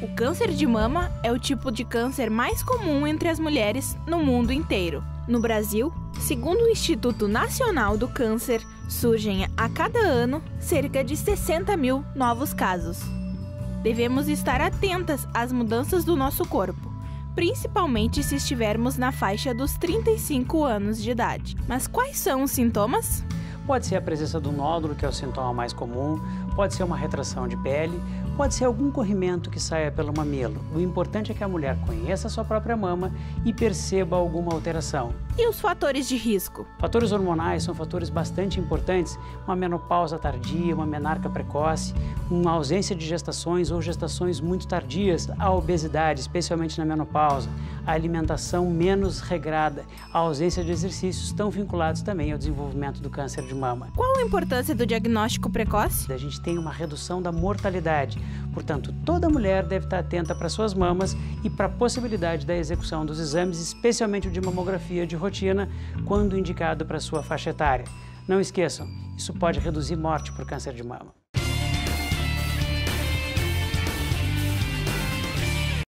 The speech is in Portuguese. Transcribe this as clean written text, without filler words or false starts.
O câncer de mama é o tipo de câncer mais comum entre as mulheres no mundo inteiro. No Brasil, segundo o Instituto Nacional do Câncer, surgem a cada ano cerca de 60 mil novos casos. Devemos estar atentas às mudanças do nosso corpo, principalmente se estivermos na faixa dos 35 anos de idade. Mas quais são os sintomas? Pode ser a presença do nódulo, que é o sintoma mais comum, pode ser uma retração de pele, pode ser algum corrimento que saia pelo mamilo. O importante é que a mulher conheça a sua própria mama e perceba alguma alteração. E os fatores de risco? Fatores hormonais são fatores bastante importantes, uma menopausa tardia, uma menarca precoce, uma ausência de gestações ou gestações muito tardias, a obesidade, especialmente na menopausa, a alimentação menos regrada, a ausência de exercícios estão vinculados também ao desenvolvimento do câncer de mama. Qual a importância do diagnóstico precoce? A gente tem uma redução da mortalidade, portanto, toda mulher deve estar atenta para suas mamas e para a possibilidade da execução dos exames, especialmente o de mamografia de rotina, quando indicado para sua faixa etária. Não esqueçam, isso pode reduzir morte por câncer de mama.